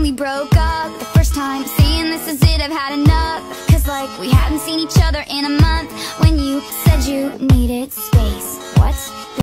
we broke up, the first time saying this is it, I've had enough. Cause like we hadn't seen each other in a month, when you said you needed space. What?